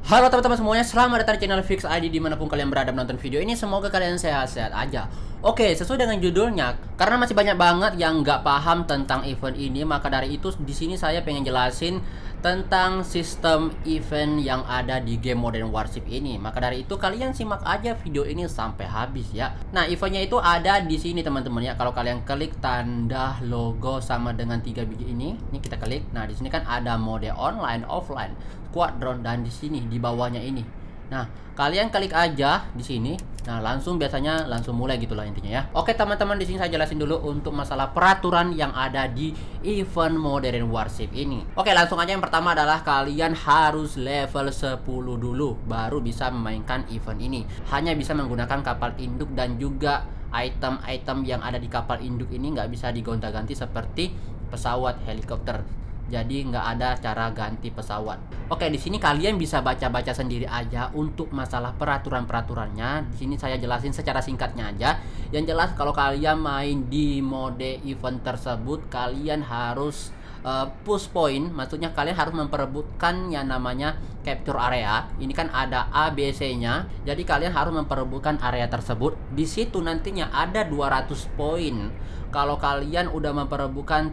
Halo teman-teman semuanya, selamat datang di channel Fix ID dimanapun kalian berada menonton video ini. Semoga kalian sehat-sehat aja. Oke, sesuai dengan judulnya, karena masih banyak banget yang nggak paham tentang event ini, maka dari itu di sini saya pengen jelasin tentang sistem event yang ada di game Modern Warship ini. Maka dari itu kalian simak aja video ini sampai habis ya. Nah, eventnya itu ada di sini teman-teman ya. Kalau kalian klik tanda logo sama dengan 3 biji ini kita klik. Nah, di sini kan ada mode online, offline, squadron, dan di sini di bawahnya ini. Nah, kalian klik aja di sini. Nah, biasanya langsung mulai gitulah intinya ya. Oke, teman-teman, di sini saya jelasin dulu untuk masalah peraturan yang ada di event Modern Warship ini. Oke, langsung aja. Yang pertama adalah kalian harus level 10 dulu baru bisa memainkan event ini. Hanya bisa menggunakan kapal induk dan juga item-item yang ada di kapal induk ini nggak bisa digonta-ganti seperti pesawat, helikopter. Jadi nggak ada cara ganti pesawat. Oke, di sini kalian bisa baca-baca sendiri aja untuk masalah peraturan-peraturannya. Di sini saya jelasin secara singkatnya aja. Yang jelas kalau kalian main di mode event tersebut, kalian harus push point. Maksudnya kalian harus memperebutkan yang namanya capture area. Ini kan ada A, B, C-nya. Jadi kalian harus memperebutkan area tersebut. Di situ nantinya ada 200 poin. Kalau kalian udah memperebutkan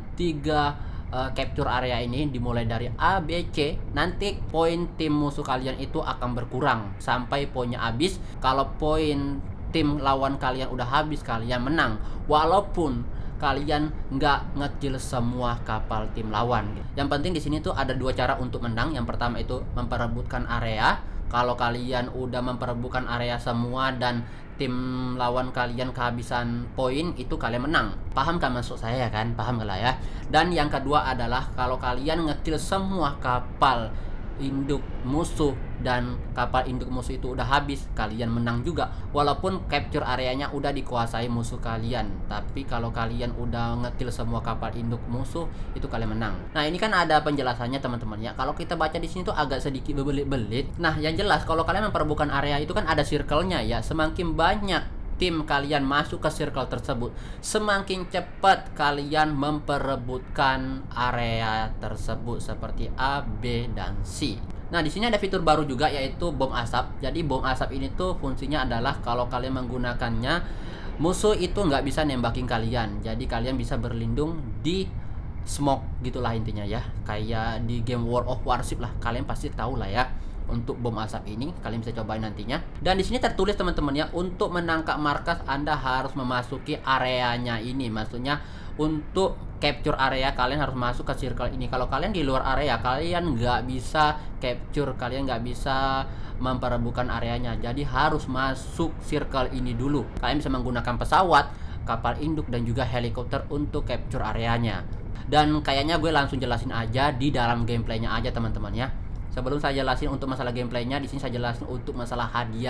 3 capture area ini dimulai dari A, B, C, nanti poin tim musuh kalian itu akan berkurang sampai poinnya habis. Kalau poin tim lawan kalian udah habis, kalian menang walaupun kalian nggak ngekill semua kapal tim lawan. Yang penting di sini tuh ada 2 cara untuk menang. Yang pertama itu memperebutkan area. Kalau kalian udah memperebutkan area semua dan tim lawan kalian kehabisan poin, itu kalian menang. Paham kan maksud saya kan? Paham gak lah ya? Dan yang kedua adalah kalau kalian ngekill semua kapal induk musuh dan kapal induk musuh itu udah habis, kalian menang juga walaupun capture areanya udah dikuasai musuh kalian. Tapi kalau kalian udah ngekill semua kapal induk musuh, itu kalian menang. Nah, ini kan ada penjelasannya teman-teman ya. Kalau kita baca di sini tuh agak sedikit berbelit-belit. Nah, yang jelas kalau kalian memperebutkan area itu kan ada circle-nya ya. Semakin banyak tim kalian masuk ke circle tersebut, semakin cepat kalian memperebutkan area tersebut seperti A, B, dan C. Nah, di sini ada fitur baru juga yaitu bom asap. Jadi bom asap ini tuh fungsinya adalah kalau kalian menggunakannya, musuh itu nggak bisa nembakin kalian. Jadi kalian bisa berlindung di smoke gitulah intinya ya. Kayak di game World of Warship lah, kalian pasti tahu lah ya. Untuk bom asap ini kalian bisa cobain nantinya. Dan di sini tertulis teman-teman ya, untuk menangkap markas Anda harus memasuki areanya ini. Maksudnya untuk capture area kalian harus masuk ke circle ini. Kalau kalian di luar area, kalian nggak bisa capture, kalian nggak bisa memperebutkan areanya. Jadi harus masuk circle ini dulu. Kalian bisa menggunakan pesawat, kapal induk, dan juga helikopter untuk capture areanya. Dan kayaknya gue langsung jelasin aja di dalam gameplaynya aja teman-teman ya. Sebelum saya jelasin untuk masalah gameplaynya, di sini saya jelasin untuk masalah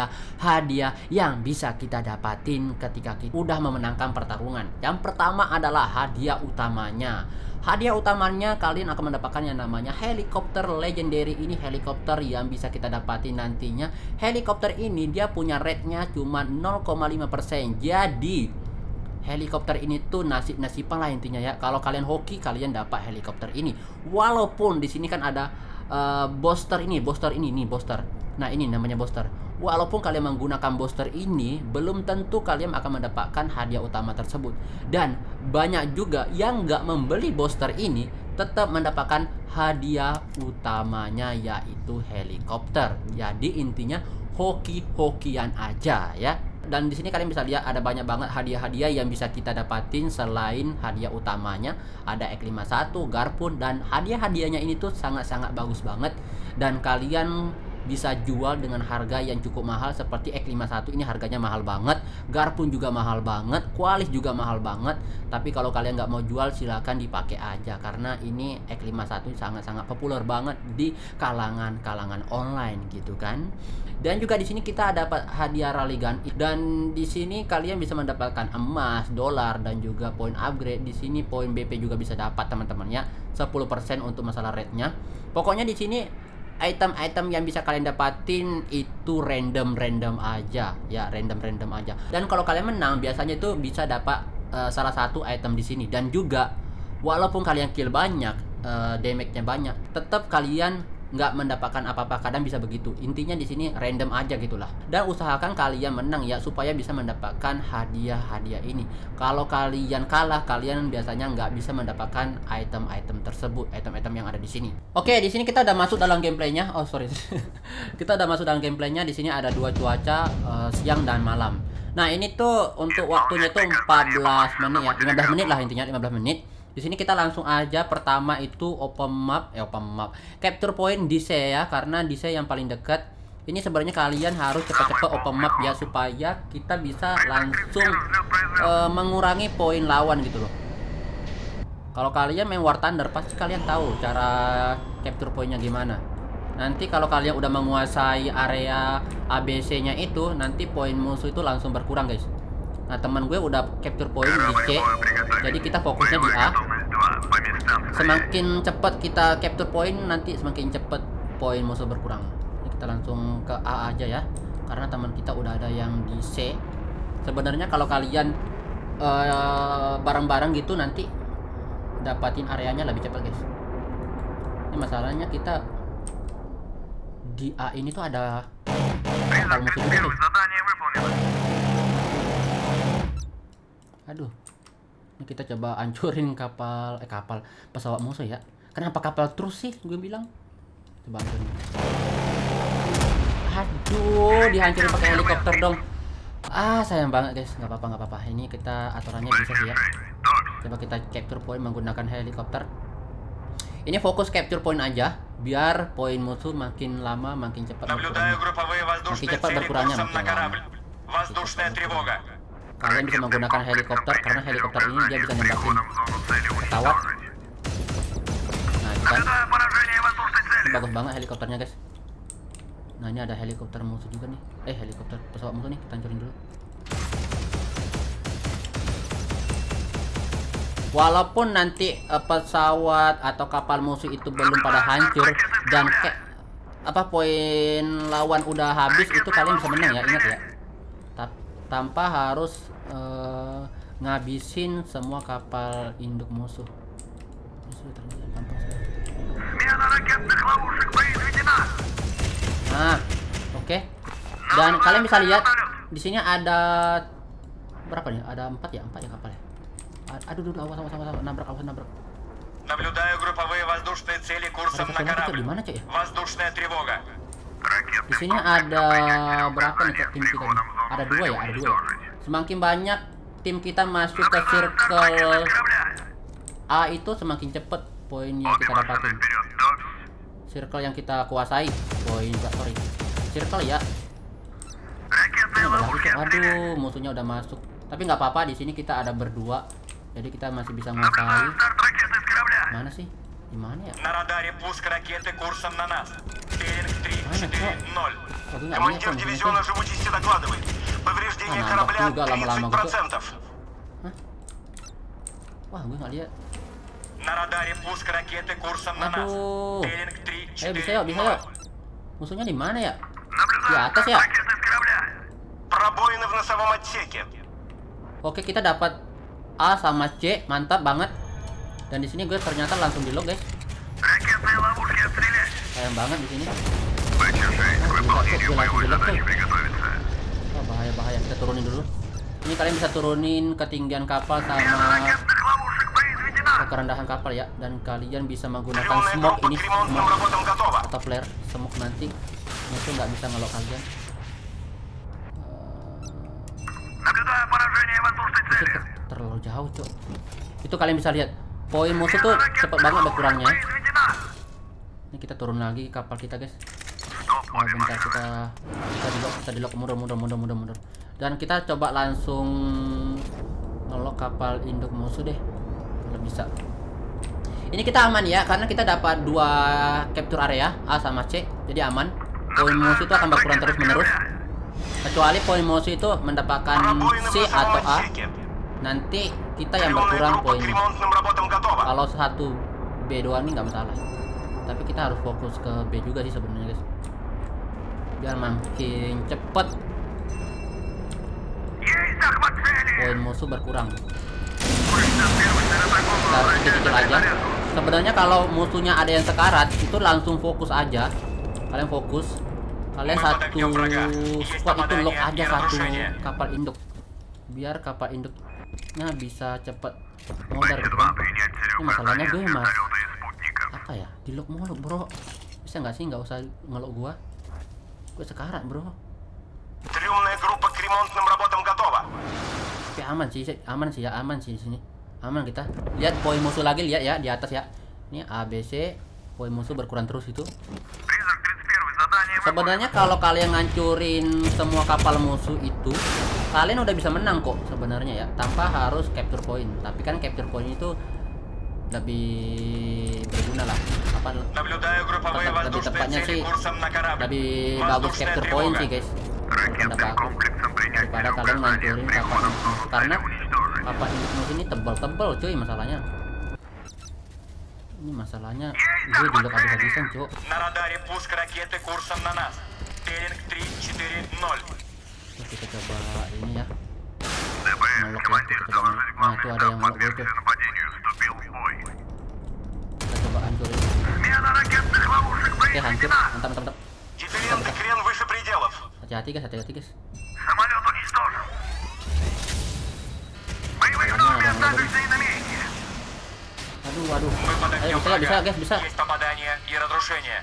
hadiah yang bisa kita dapatin ketika kita udah memenangkan pertarungan. Yang pertama adalah hadiah utamanya. Hadiah utamanya kalian akan mendapatkan yang namanya helikopter legendary. Ini helikopter yang bisa kita dapatin nantinya. Helikopter ini dia punya rate-nya cuma 0,5%. Jadi helikopter ini tuh nasib-nasiban lah intinya ya. Kalau kalian hoki, kalian dapat helikopter ini. Walaupun di sini kan ada booster ini. Nah, ini namanya booster. Walaupun kalian menggunakan booster ini, belum tentu kalian akan mendapatkan hadiah utama tersebut. Dan banyak juga yang nggak membeli booster ini tetap mendapatkan hadiah utamanya yaitu helikopter. Jadi intinya hoki-hokian aja ya. Dan di sini kalian bisa lihat ada banyak banget hadiah-hadiah yang bisa kita dapatin selain hadiah utamanya. Ada Ek51, Garpun, dan hadiah-hadiahnya ini tuh sangat-sangat bagus banget. Dan kalian bisa jual dengan harga yang cukup mahal. Seperti Ek51 ini harganya mahal banget, Garpun juga mahal banget, Qualis juga mahal banget. Tapi kalau kalian nggak mau jual, silahkan dipakai aja karena ini Ek51 sangat-sangat populer banget di kalangan online gitu kan. Dan juga di sini kita dapat hadiah rally gun, dan di sini kalian bisa mendapatkan emas, dolar, dan juga poin upgrade. Di sini poin BP juga bisa dapat teman-teman ya, 10% untuk masalah rate-nya. Pokoknya di sini item-item yang bisa kalian dapatin itu random aja ya, random aja. Dan kalau kalian menang biasanya itu bisa dapat salah satu item di sini. Dan juga walaupun kalian kill banyak, damage-nya banyak, tetap kalian nggak mendapatkan apa-apa. Kadang bisa begitu. Intinya di sini random aja gitulah. Dan usahakan kalian menang ya, supaya bisa mendapatkan hadiah-hadiah ini. Kalau kalian kalah, kalian biasanya nggak bisa mendapatkan item-item tersebut, item-item yang ada di sini. Oke, di sini kita udah masuk dalam gameplaynya. Oh sorry, kita udah masuk dalam gameplaynya. Di sini ada dua cuaca, siang dan malam. Nah ini tuh untuk waktunya tuh 14 menit ya, 15 menit lah intinya, 15 menit. Di sini kita langsung aja. Pertama itu open map, capture point di C ya, karena di C yang paling dekat. Ini sebenarnya kalian harus cepat-cepat open map ya, supaya kita bisa langsung mengurangi poin lawan gitu loh. Kalau kalian main War Thunder pasti kalian tahu cara capture pointnya gimana. Nanti kalau kalian udah menguasai area ABC-nya itu, nanti poin musuh itu langsung berkurang guys. Nah teman gue udah capture point di C, jadi kita fokusnya di A. Semakin cepat kita capture point, nanti semakin cepat poin musuh berkurang. Ini kita langsung ke A aja ya, karena teman kita udah ada yang di C. Sebenarnya kalau kalian bareng-bareng gitu, nanti dapatin areanya lebih cepat guys. Ini masalahnya kita di A ini tuh ada kapal musuh juga guys. Aduh, ini kita coba hancurin kapal pesawat musuh ya. Kenapa kapal terus sih gue bilang? Coba hancurin. Aduh, dihancurin pakai helikopter dong. Ah sayang banget guys. Nggak apa-apa. Ini kita aturannya bisa sih ya. Coba kita capture point menggunakan helikopter. Ini fokus capture point aja, biar poin musuh makin lama makin cepat berkurangnya. Makin cepat berkurangnya makin lama. Kalian bisa menggunakan helikopter, karena helikopter ini dia bisa nembakin pesawat. Nah itu kan, ini bagus banget helikopternya guys. Nah ini ada helikopter musuh juga nih. Helikopter pesawat musuh nih, kita hancurin dulu. Walaupun nanti pesawat atau kapal musuh itu belum pada hancur dan poin lawan udah habis, itu kalian bisa menang ya, ingat ya. Tanpa harus ngabisin semua kapal induk musuh. Nah, oke. Dan kalian bisa lihat di sini ada berapa nih? Ada 4 ya kapalnya. Aduh, awas nabrak. Наблюдаю групповые воздушные цели курсом на корабль. Воздушная тревога. Di sini ada berapa nih tim kita nih? Ada dua ya. Semakin banyak tim kita masuk ke circle A itu, semakin cepet poin yang kita dapatin. Circle yang kita kuasai, circle ya. Aduh, musuhnya udah masuk. Tapi nggak apa-apa, di sini kita ada berdua, jadi kita masih bisa nguasai. Mana sih? Di mana ya? На радаре пуск ракеты курсом на нас. Беринг 340. Командир дивизиона живучести докладывает. Повреждение корабля 30%. Wah, gue nggak lihat. На радаре пуск ракеты курсом на нас. Беринг 340. Bisa yuk. Musuhnya di mana ya? Di atas ya? Пробоины в носовом отсеке. Oke, kita dapat A sama C, mantap banget. Dan di sini gue ternyata langsung di lock guys. Sayang banget di sini. Bahaya. Kita turunin dulu. Ini kalian bisa turunin ketinggian kapal sama kerendahan kapal ya. Dan kalian bisa menggunakan smoke ini, atau flare smoke, nanti musuh nggak bisa ngelok kalian. Terlalu jauh cok. Itu kalian bisa lihat poin musuh tuh cepet banget berkurangnya. Ini kita turun lagi kapal kita guys. Bentar, kita di lock mundur. Dan kita coba langsung ngelok kapal induk musuh deh kalau bisa. Ini kita aman ya, karena kita dapat 2 capture area A sama C, jadi aman. Poin musuh itu akan berkurang terus menerus, kecuali poin musuh itu mendapatkan C atau A, nanti kita yang berkurang poinnya. Kalau 1 B2 ini nggak masalah, tapi kita harus fokus ke B juga sih sebenarnya guys, biar makin cepet poin musuh berkurang. Kita harus kecil aja. Sebenarnya kalau musuhnya ada yang sekarat itu langsung fokus aja. Kalian fokus. Kalian satu squad itu lock aja satu kapal induk. Biar kapal induknya bisa cepet modar gitu kan. Ini masalahnya gue mas apa ya? Di lock mulu bro. Bisa nggak sih nggak usah ngelok gua? Gue sekarat bro. Трёмная группа к ремонтным работам готова. Tapi aman sih ya, aman sih di sini. Aman kita. Lihat poin musuh lagi, lihat ya di atas ya. Ini ABC, poin musuh berkurang terus itu. Sebenarnya kalau kalian ngancurin semua kapal musuh itu, kalian udah bisa menang kok sebenarnya ya, tanpa harus capture point. Tapi kan capture point itu lebih berguna lah. Lebih tepatnya sih lebih bagus capture point sih guys. Pendapat aku daripada kalian ngancurin kapal musuh, karena kapal musuh ini tebal-tebal cuy masalahnya. Ini masalahnya gue di lock habis-habisan cuy. На радаре пуск ракеты курсом на нас. Беринг 340. Kita coba ini ya. Ngelok ya, kita coba. Nah, itu ada yang ngelok gue tuh. Kita coba hancurin. Oke, hancur. Mantap. Дифферентный крен выше пределов. Hati-hati guys. Самолет уничтожен. Боевые орудия остаточные на месте. Aduh. Ayo bisa guys, bisa. Есть попадание и разрушение.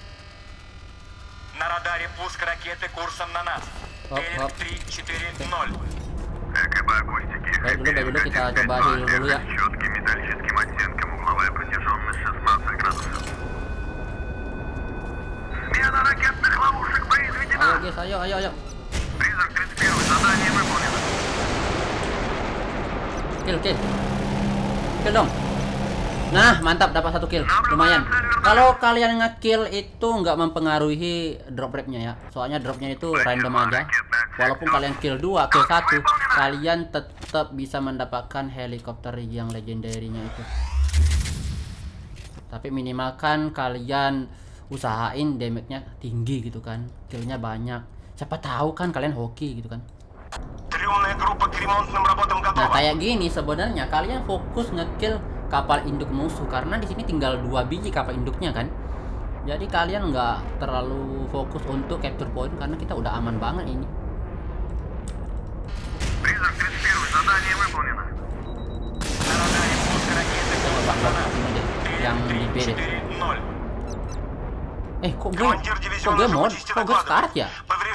На радаре пуск ракеты курсом на нас. Беринг 340. Baik dulu kita coba heal dulu ya. Четким металлическим оттенком угловая протяженность 16 градусов. Смена ракетных ловушек произведена. Ayo guys, ayo. Призрак 31, задание выполнено. Kill dong. Nah, mantap, dapat 1 kill. Lumayan. Kalau kalian nge-kill itu nggak mempengaruhi drop rate-nya ya. Soalnya dropnya itu random aja. Walaupun kalian kill 2, kill 1, kalian tetap bisa mendapatkan helikopter yang legendarinya itu. Tapi minimalkan kalian usahain damage-nya tinggi gitu kan. Kill-nya banyak. Siapa tahu kan kalian hoki gitu kan. Nah, kayak gini sebenarnya kalian fokus nge-kill kapal induk musuh karena di sini tinggal 2 biji kapal induknya kan. Jadi kalian nggak terlalu fokus untuk capture point karena kita udah aman banget ini. Yang di B deh. Kok gue sekarat ya?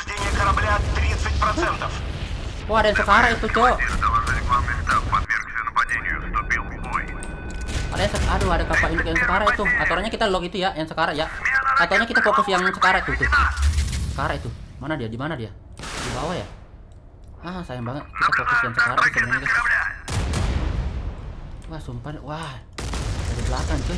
Oh, ada yang sekarat itu cok. Ada kapal induk yang sekarat itu. Aturannya kita log itu ya, yang sekarat ya. Aturannya kita fokus yang sekarat tuh. Sekarat itu. Mana dia? Di mana dia? Di bawah ya? Ah, sayang banget. Kita fokus yang sekarat itu sebenarnya guys. Wah, sumpah. Wah. Dari belakang cuy.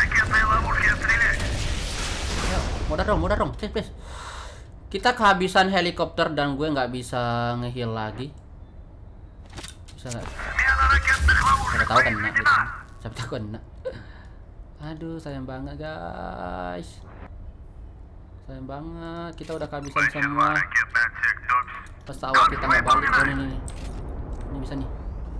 Ayo, modar dong. Please. Kita kehabisan helikopter dan gue nggak bisa nge-heal lagi. Bisa nggak? Siapa tahu kan enak gitu. Siapa tahu kan enak. Aduh, sayang banget guys. Sayang banget. Kita udah kehabisan semua. Pesawat kita nggak balik. Oh, ini bisa nih.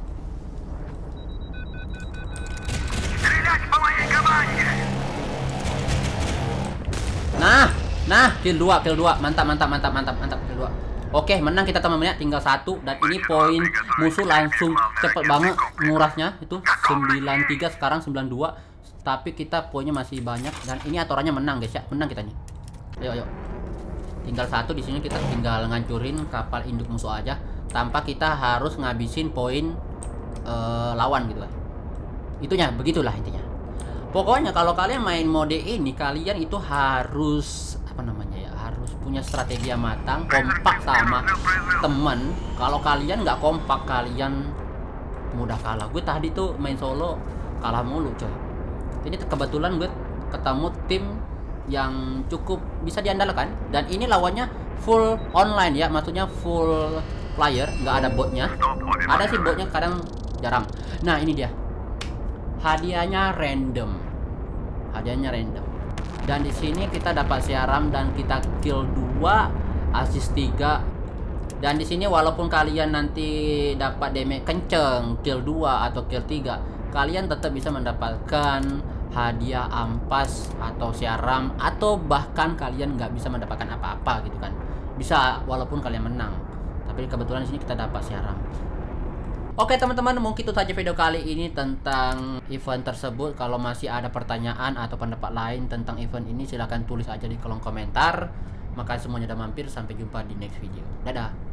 Nah, kill 2. Mantap kill 2. Oke, menang kita teman-teman ya, tinggal 1 dan ini poin musuh langsung cepet banget ngurasnya itu 93 sekarang 92. Tapi kita poinnya masih banyak dan ini aturannya menang guys ya. Menang kita nih. Ayo. Tinggal 1 di sini, kita tinggal ngancurin kapal induk musuh aja tanpa kita harus ngabisin poin lawan gitu kan. Itunya begitulah intinya. Pokoknya kalau kalian main mode ini kalian itu harus harus punya strategi yang matang, kompak sama temen. Kalau kalian nggak kompak kalian mudah kalah. Gue tadi tuh main solo kalah mulu coy. Ini kebetulan gue ketemu tim yang cukup bisa diandalkan dan ini lawannya full online ya, maksudnya full player, nggak ada botnya. Ada sih botnya kadang jarang. Nah ini dia. Hadiahnya random. Dan di sini kita dapat serum dan kita kill 2, assist 3. Dan di sini walaupun kalian nanti dapat damage kenceng, kill 2 atau kill 3, kalian tetap bisa mendapatkan hadiah ampas atau siaram, atau bahkan kalian nggak bisa mendapatkan apa-apa gitu kan. Bisa walaupun kalian menang, tapi kebetulan di sini kita dapat siaram. Oke teman-teman, mungkin itu saja video kali ini tentang event tersebut. Kalau masih ada pertanyaan atau pendapat lain tentang event ini, silahkan tulis aja di kolom komentar. Makasih semuanya udah mampir, sampai jumpa di next video. Dadah.